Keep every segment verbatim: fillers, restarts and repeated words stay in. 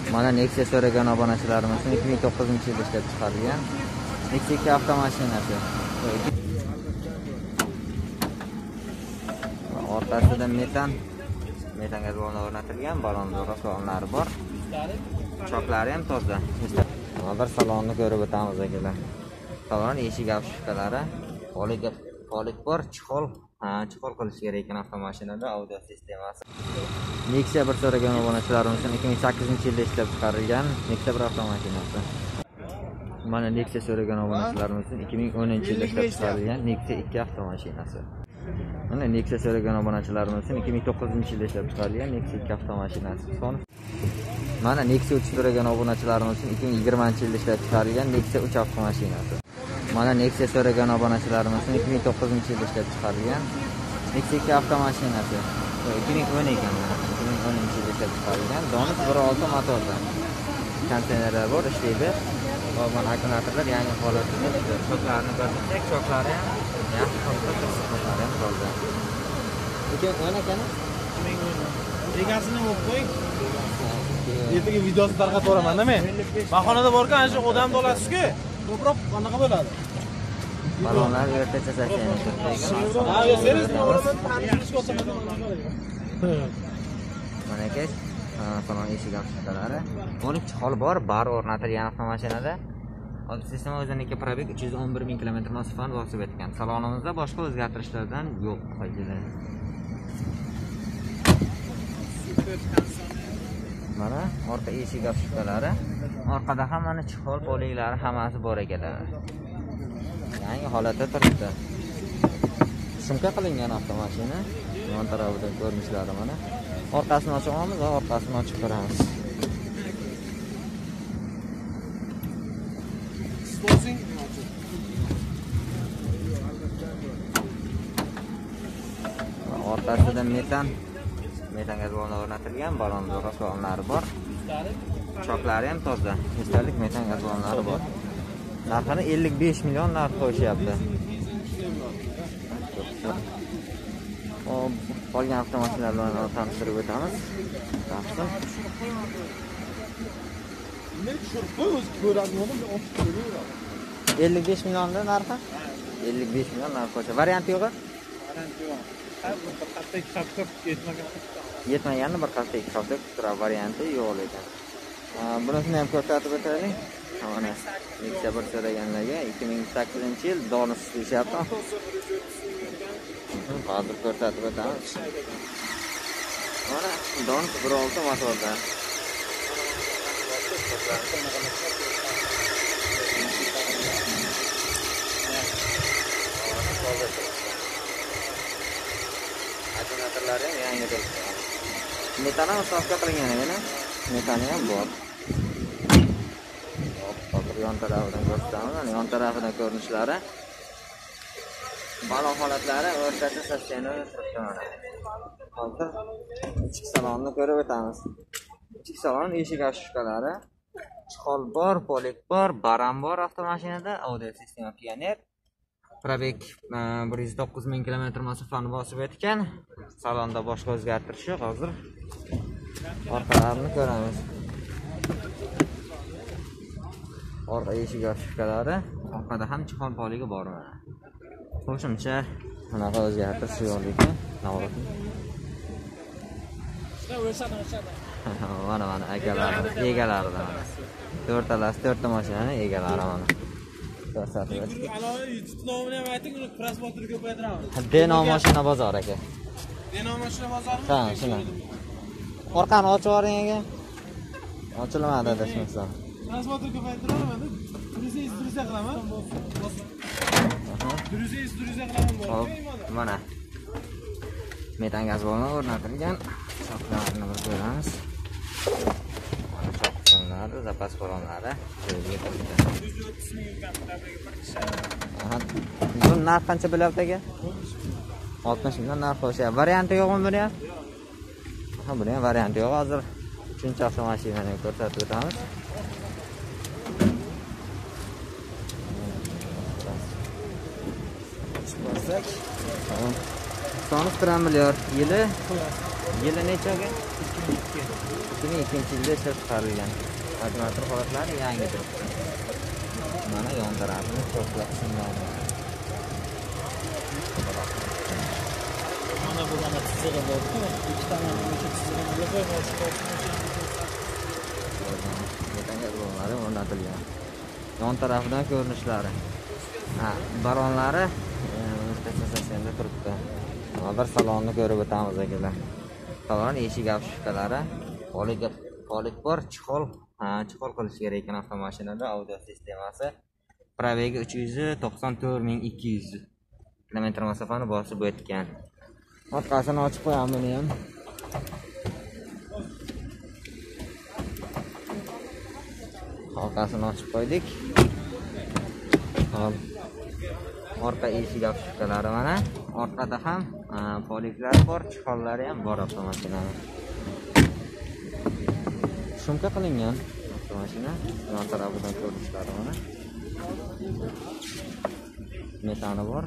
Mana Nexia so'ragan obunachilarimiz ikki ming to'qqizinchi yilda ishlab chiqarilgan Nexia ikki avtomashinasi. Orqasida metan metan gaz balloni o'rnatilgan, ballon zo'raqonlari bor. Choklari ham toza. Hozir salonni ko'rib o'tamiz akalar. Salon eshik avshiftalari, polik polik bor, chihol, ha, chihol qilish kerak ekan avtomashinada, audio sistemasi. Nexia bir so'ragan obunachilarimiz ikki ming sakkizinchi yilda ishlab chiqarilgan Nexia bir avtomashinasi. Mana Nexia so'ragan obunachilarimiz ikki ming o'ninchi yilda ishlab chiqarilgan Nexia ikki avtomashinasi. Mana Nexia so'ragan obunachilarimiz ikki ming to'qqizinchi yilda ishlab chiqarilgan Nexia ikki avtomashinasi. Mana Nexia uch so'ragan obunachilarimiz ikki ming yigirmanchi yilda ishlab chiqarilgan Nexia uch avtomashinasi. Mana Nexia so'ragan obunachilarimiz ikki ming to'qqizinchi yilda ishlab chiqarilgan Nexia ikki avtomashinasi. ikki ming o'n ekan, ikki ming o'ninchi yilda ishlab chiqarilgan Donus bir olti motorda. Konteynerlar bor, ishlaydi. Va mana akkumulyatorlar yangi holatda. Choklarni ko'rsak, choklari ham yaxshi holatda turibdi, ham toza. Lekin o'n ekan, ikki ming o'n. Egasini olib qo'ying. Ertaga videosini tarqatib boraman-da men. Bahonada borgan ana shu odamni olasiz-ku. Ko'proq qanaqa bo'ladi? Ballonlar o'rtacha sakson. Ha, yo, servisni boraman, tanishib olsam. Mana aka, salon eshik avtomatlari. o'n uch hol bor, bar o'rnatilgan avtomashinada. Hozir sistema o'zining probeg uch yuz o'n bir ming kilometr masofani bosib o'tgan. Salonimizda boshqa o'zgartirishlardan yo'q qo'yilgan. Mana orqa eshik avtomatlari. Orqada ham mana chihol poliklari hammasi bor ekanlar. Yangi holatda turibdi. Sumka qilingan avtomashina. Yon tarafidan ko'rinishlari mana. Orqasini ochamiz va orqasini ochib ko'ramiz. Orqasida metan metan gaz balloni o'rnatilgan, ballon zo'raqonlari bor. Choklari ham toza. Esdalik metan gaz ballonlari bor. Narxini ellik besh million narx qo'yishyapti. Hop, qolgan avtomashinalar bilan tanishtirib o'tamiz. Yaxshi. Men tushirib qo'y, o'zi ko'radigan olib ko'raveradi. ellik besh millionda narxi? ellik besh million narx qo'ysa. Variant yo'q? Variant yo'q. Bir hafta ikki hafta yetmagan. Yetmaganni bir hafta ikki hafta kutira varianti yo'q ekan. Bunisini ham ko'rsatib o'taylik. Mana Nexia bir so'raganlarga ikki ming sakkizinchi yil Donus deyapti. Hozir ko'rsatib o'tamiz. Mana Donus bir olti motorda. Akkumulyatorlari ham yangi turibdi. Metan ham stavka qilingan ekan. Metani ham bor. Hozir yon tarafidan ko'rsatamiz. Yon tarafidan ko'rinishlari. Ballon holatlari o'rtacha stasionar turibdi. Hozir ichki salonni ko'rib o'tamiz. Ichki salon eshik avshiftalari, chihol bor, polik bor, baram bor avtomashinada, audio sistema Pioneer. Probeg bir yuz to'qqiz ming kilometr masofani bosib o'tgan. Salonda boshqa o'zgartirish yo'q hozir. Orqalarini ko'ramiz. Orqa eshik avshiftalari, orqada ham chihol poligi bor mana. Qo'shimcha bunaqa o'zgartirish yo'q ekan. Navoqing. Mana mana akalar, egalaridan mana. To'rtalasi to'rtta mashinani egalari mana. Ko'rsatib o'tdik. YouTube nomini ham ayting, uni prasmotrga ko'paytiramiz. Deno mashina bozor aka. Deno mashina bozormi? Ha, shuna. Orqani ochib yuboring aka. Ochilmadi adashmasam. Prasmotrga ko'paytiraman. Druziy, druziy qilaman. Druziy, druziy qilaman. Mana. Metan gaz balloni o'rnatilgan. Choklarini bir ko'ramiz. Choqsanlar, zapas ballonlari. Bu narx qancha bo'lyapti aka? oltmish million narx qo'yishyapti. Varianti yo'qmi buni ham? Ha, buni ham varianti yo'q. Hozir uchinchi avtomashinani ko'rsatib o'tamiz. Sonus bir milliard yili Yili nechaga? ikki ming ikkinchi yilda ishlab chiqarilgan. Akkumulyator holatlari yangi turibdi. Mana yon tarafini ko'plab qismlari. Mana bu mana chizig'i bor-ku, ikki tomondan o'sha chizig'ini qo'yib o'rnatilgan. Yon tarafidan ko'rinishlari. Ha, balonlari o'rtasida turibdi. Hozir salonni ko'rib o'tamiz akalar. Salon eshik avtoshkalari, polik polik bor, chixol, ha, chixol qilish kerak ekan avtomashinada, audio sistemasi. Probegi uch yuz to'qson to'rt ming ikki yuz kilometr masofani bosib o'tgan. Orqasini ochib qo'yamiz buni ham. Orqasini ochib qo'ydik. Hop. Orqa eshik avtoshkalari mana. Orqada ham poliklar bor, chixollari ham bor avtomashinani. Shumka qilingan avtomashina. Yon tarafidan ko'rinishlari mana. Metani bor.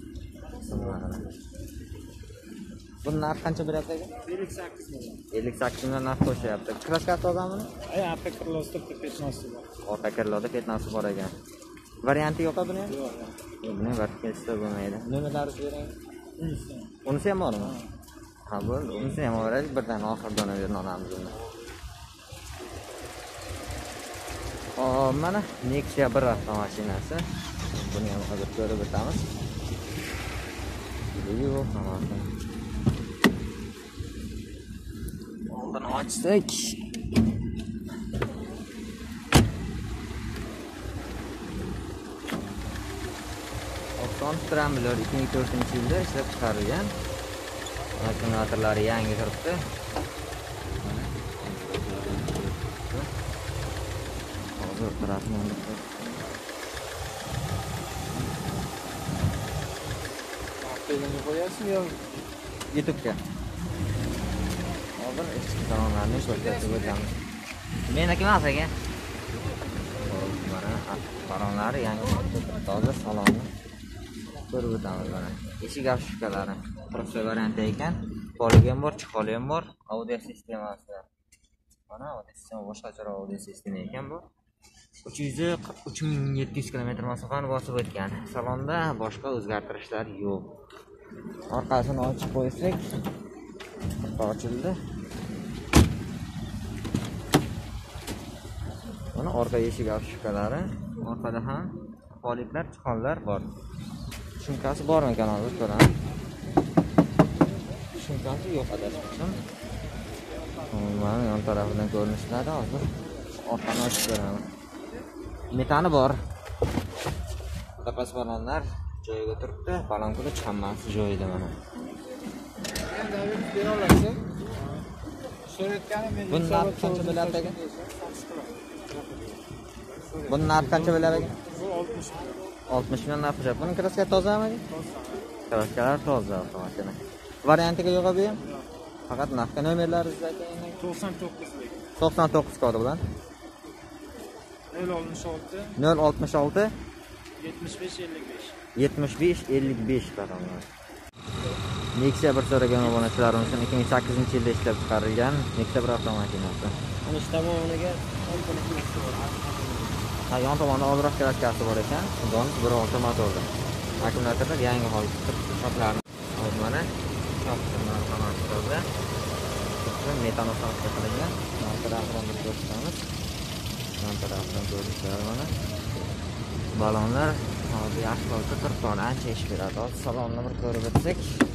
Bu narx qancha beryapti aka? ellik sakkiz ming. ellik sakkiz ming narx qo'shyapti. Kraska tozami? Ay, orqa kirlosda petnosi bor. Orqa kirloda petnosi bor ekan. Varianti yo'q buni? Yo'q. Buni vertikalda bo'lmaydi. Nomerlaringizni bering. Unisi ham bormi? Ha, bo'ldi. Unisi ham beraylik, birdan oxirdan o'rni olamiz uni. Hop, mana Nexia bir avtomashinasi. Buni ham hozir ko'rib o'tamiz. Yo'q, tamom. Oldin ochsak. Trambular ikki ming to'rtinchi yilda ishlab chiqarilgan. Akkumulyatorlari yangi turibdi. Hozir tarafni Telefonni qo'yasizmi yo YouTube'ga? Hozir eski salonlarni ko'rsatib o'tamiz. Meniki emas aka. Mana balonlari yangi toza salonni ko'rib o'tamiz mana. Eshik avtoshkalari prosta varianti ekan. Polig ham bor, chixol ham bor, audio sistemasi. Mana audio sistema boshqacha audio sistema ekan bu. uch yuz qirq uch ming yetti yuz kilometr masofani bosib o'tgan. Salonda boshqa o'zgartirishlar yo'q. Orqasini ochib qo'ysak, orqa ochildi. Mana orqa eshik avtoshkalari, orqada ham poliklar, chixollar bor. Shumkasi bormi ekan hozir ko'ramiz. Shumkasi yo'q adashmasam. Mana yon tarafidan ko'rinishlari hozir orqani ochib ko'ramiz. Metani bor. Zapas balonlar joyiga turibdi. Balon qilish hammasi joyida mana. Endi David bera olasiz. So'rayotganim men. Bundan narx qancha bo'lyapti aka? Bundan narx qancha bo'lyapti aka? Bu oltmish ming. oltmish ming narx qo'yapti. Buni kraska tozami? Kraskalar toza avtomashina. Variantiga yo'q bu ham? Faqat narxga nomerlaringizni ayting. to'qson to'qqiz. to'qson to'qqiz kodi bilan. nol oltmish olti. nol oltmish olti. yetmish besh ellik besh. yetmish besh ellik besh raqamlar. Nexia bir so'ragan obunachilarimiz uchun ikki ming sakkizinchi yilda ishlab chiqarilgan Nexia bir avtomashinasi. Ana shu tomoniga komponentlar bor. Ha, yon tomonda oldroq kraskasi bor ekan. Undan bir olti motorda. Akkumulyatorlar yangi holatda turibdi. Shoklarni hozir mana shoklarni hammasi toza. Metan ustanasi qilingan. Yon tarafdan ko'rsatamiz. Yon tarafdan ko'rishlari mana. Balonlar hozir yaxshi holatda turibdi. Ancha ish beradi. Hozir salonni bir ko'rib o'tsak.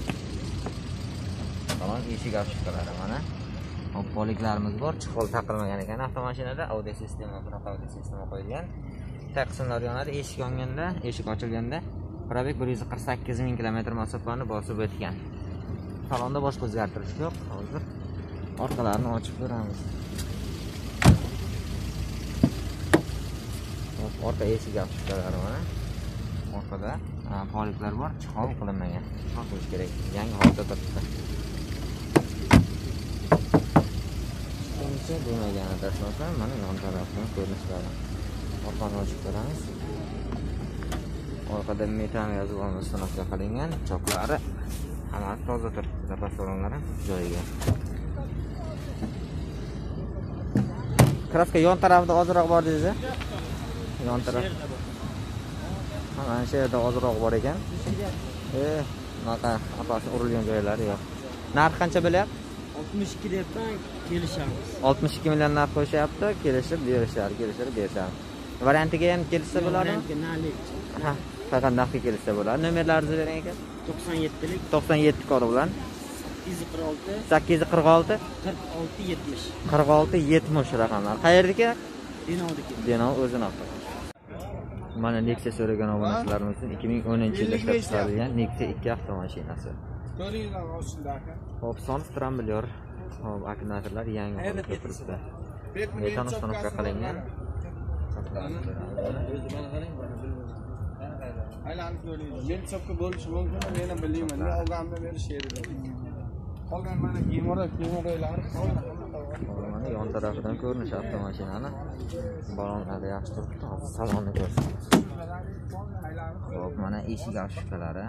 Salon eshik avtoshkalari mana. Hop, poliklarimiz bor. Chixol taqilmagan ekan avtomashinada. Audio sistema, bunaqa audio sistema qo'yilgan. Taqsimlar yonadi. Eshik yonganda, eshik ochilganda probeg bir yuz qirq sakkiz ming kilometr masofani bosib o'tgan. Salonda boshqa o'zgartirish yo'q. Hozir orqalarini ochib ko'ramiz. Orqa eshik avtoshkalari mana. Orqada poliklar bor, chixol qilinmagan. Chixol qilish kerak. Yangi holatda turibdi. Buncha bo'lmagan adashmasam, mana yon tarafdan ko'rinishlari. Orqani ochib ko'ramiz. Orqada metan yozib olmasi sinofga qilingan, choklari hammasi toza turibdi. zapas salonlari joyiga. Kraska yon tarafida ozroq bor deysiz. Yon taraf. Mana shu yerda ozroq bor ekan. Eh, bunaqa apasi urilgan joylari yo'q. Narx qancha bo'lyapti? oltmish ikki debdan kelishamiz. oltmish ikki million narx qo'yishyapti, kelishib berishar, kelishib berishar. Variantiga ham kelishsa bo'ladimi? Variantga nalik. Ha, faqat naqdga kelishsa bo'ladi. Nomerlaringizni bering aka. to'qson yettilik to'qson yetti kodi bilan sakkiz yuz qirq olti sakkiz yuz qirq olti qirq olti yetmish qirq olti yetmish raqamlar. Qayerdagi? Denovdiki. Denov o'zini avto. Mana Nexia so'ragan obunachilarimiz uchun ikki ming o'ninchi yilda ishlab chiqarilgan Nexia ikki avtomashinasi. Ko'ringlar ochildi aka. Hop, son strambilyor. Hop, akkumulyatorlar yangi holatda turibdi. Metan uстановка qilingan. O'zi mana qarang, mana bilmayman. Aylanib ko'ringlar. Men hisobga bo'lishi mumkin, men ham bilmayman. Men olganimda berish edi. Qolgan mana kiyimlar, kiyimlarlar. Mana yon tarafidan ko'rinish avtomashinani. Balonlari yaxshi turibdi. Hozir salonni ko'rsatamiz. Hop, mana eshik ochishkalari.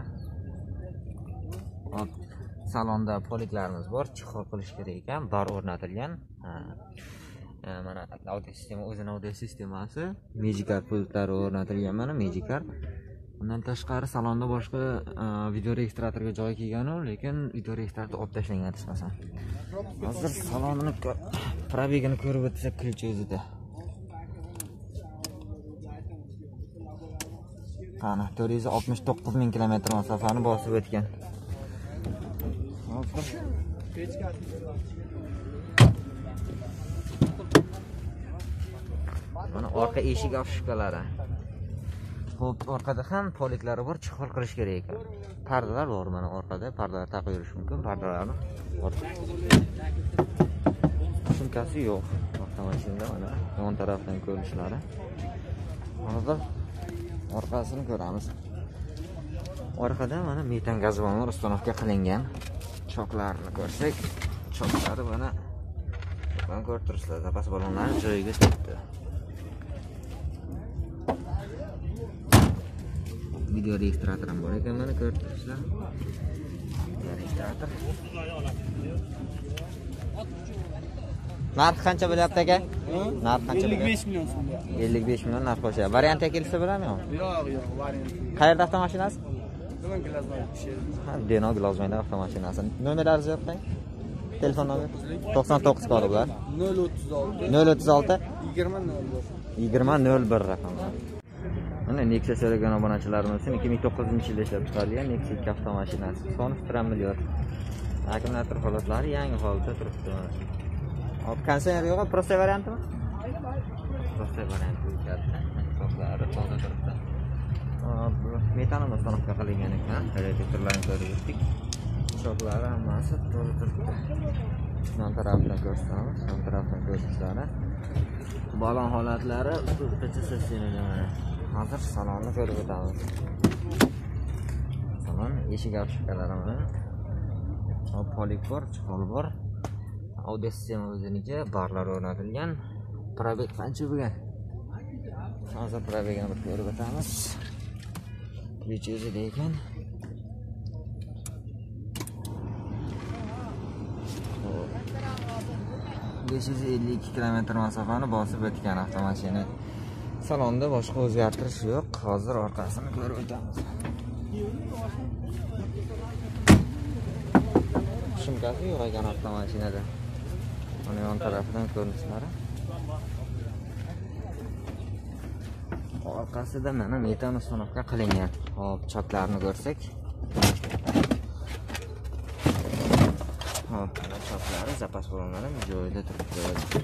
Hop, salonda poliklarimiz bor, chihor qilish kerak ekan, bar o'rnatilgan. Mana audio sistema, o'zining audio sistemasi, Magicar pultlari o'rnatilgan, mana Magicar. Bundan tashqari salonda boshqa video registratorga joy kelgan-u, lekin video registrator olib tashlangan ismasam. Hozir salonni probegini ko'rib o'tsak, ключ o'zida. Qani, to'rt yuz oltmish to'qqiz ming kilometr masofani bosib o'tgan. Mana orqa eshik ochishkalari. Xo'p, orqada ham poliklari bor, chihor qilish kerak ekan. Pardalar bor mana orqada, pardalar taqib yurish mumkin, pardalarni bor. Sumkasi yo'q. Avtomashinada mana yon tarafdan ko'rinishlari. Hozir orqasini ko'ramiz. Orqada mana metan gazbonlar uстановка qilingan. Choklarni ko'rsak, choklari mana mana ko'rib turibsizlar, zapas balonlari joyiga tushibdi. Video registrator ham bor ekan, mana ko'rib turibsizlar. Video registrator. Narx qancha bo'lyapti aka? Narx qancha bo'lyapti? ellik besh million so'm. ellik besh million narx qo'shyapti. Variantga kelsa bo'ladimi yo'q? Yo'q, yo'q, variant. Qayerda avtomashinasi? Nima glazma ishlaydi? Ha, Denov Glazmayda avtomashinasi. Nomeringizni yozing. Telefon nomeri to'qson to'qqiz kodi bilan nol o'ttiz olti nol o'ttiz olti yigirma nol bir yigirma nol bir raqamlar. Mana Nexia so'ragan obunachilarimiz uchun ikki ming to'qqizinchi yilda ishlab chiqarilgan Nexia ikki avtomashinasi. Soni strambilyor. Akkumulyator holatlari yangi holatda turibdi. Hop, kondisioner yo'q, prosta variantimi? Prosta varianti katta. To'plari toza turibdi. Hop, metanni uстановка qilingan ekan. Radiatorlarni ko'rib o'tdik. Choklari hammasi toza turibdi. Yon tarafdan ko'rsatamiz, yon tarafdan ko'rishlari. Balon holatlari o'rtacha sessionlar. Hozir salonni ko'rib o'tamiz. Salon eshik ochishkalari mana. Hop, polik bor, chihol bor. Audio sistema o'ziniki, barlar o'rnatilgan. Probeg qancha bo'lgan? Hozir probegini bir ko'rib o'tamiz. Ключ o'zida ekan. besh yuz ellik ikki kilometr masofani bosib o'tgan avtomashina. Salonda boshqa o'zgartirish yo'q. Hozir orqasini ko'rib o'tamiz. Sumkasi yo'q ekan avtomashinada. Mana yon tarafidan ko'rinishlari. Orqasida mana metan uстановка qilingan. Hop, choklarni ko'rsak. Hop, mana choklari, zapas balonlari joyida turibdi.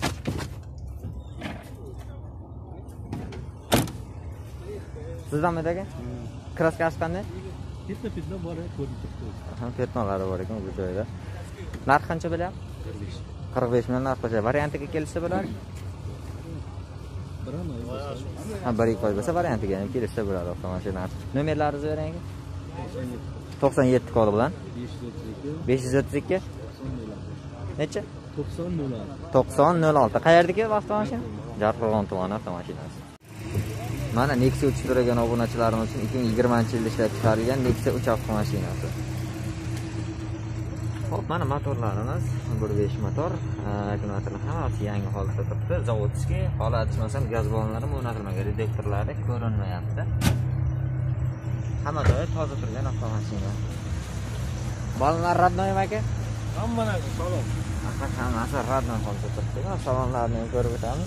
Sizdan aka? Kraskasi qanday? Bitta pitma bor, ko'rib turibdi. Ha, petnolari bor ekan bu joyda. Narx qancha bo'lyapti? qirq besh million narx qo'shadi. Variantiga kelsa bo'ladi? Ha, bir ikki oy bo'lsa variantiga ham kelsa bo'ladi avtomashina. Nomerlaringizni bering. to'qson yetti kodi bilan besh yuz o'ttiz ikki necha? to'qson nol olti. Qayerdagi avtomashina? Jarqo'rg'on tumani avtomashinasi. Mana Nexia uch so'ragan obunachilarimiz uchun ikki ming yigirmanchi yilda ishlab chiqarilgan Nexia uch avtomashinasi. Xo'p, mana motorlarimiz bir besh motor, akkumulyatorlar hammasi yangi holatda turibdi. Zavodskiy, hali adashmasam gaz ballonlari o'rnatilmagan, reduktorlari ko'rinmayapti. Hamma joyi toza turgan avtomashina. Ballonlar radnoy aka? Hamma narsa salon. Axir hammasi radnoy holatda turibdi. Salonlarni ham ko'rib o'tamiz.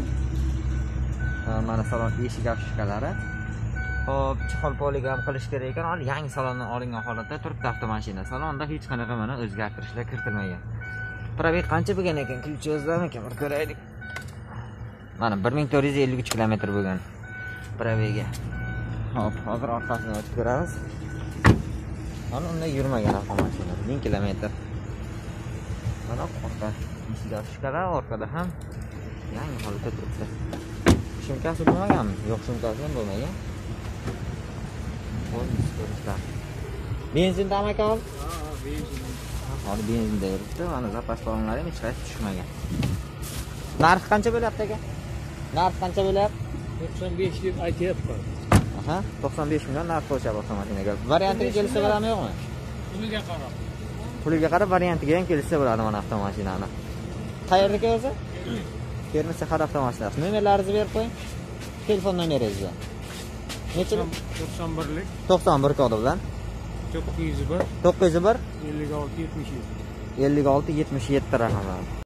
Mana salon eshik afishkalari. Hop, chihol poligon qilish kerak ekan. Hali yangi salondan olingan holatda turibdi avtomashina. Salonda hech qanaqa mana o'zgartirishlar kiritilmagan. Probeg qancha bo'lgan ekan? Ключи o'zlamikan? Bir ko'raylik. Mana bir ming to'rt yuz ellik uch kilometr bo'lgan probegi. Hop, hozir orqasini ochib ko'ramiz. Mana unda yurmagan avtomashina, ming kilometr. Mana orqa eshik ochishkalar, orqada ham yangi holatda turibdi. Shumkasi bo'lmaganmi? Yo'q, shumkasi ham bo'lmagan. Benzin tam aka ol? Ha, benzin. Hali benzinda yuribdi. Mana zapas ballonlari ham hech qaysi tushmagan. Narx qancha bo'lyapti aka? Narx qancha bo'lyapti? to'qson besh deb aytyapman. Aha, to'qson besh million narx qo'yishyapti avtomashinaga. Variantiga kelsa bo'ladimi, yo'qmi? Puliga qarab. Puliga qarab variantiga ham kelsa bo'ladi mana avtomashinani. Qayerda o'zi? Termiz shahar avtomashinasi. Nomerlaringizni berib qo'ying. Telefon nomeringizni. Necha? to'qson birlik to'qson bir kodi bilan to'qqiz yuz bir to'qqiz yuz bir ellik olti yetmish yetti ellik olti yetmish yetti raqamlar.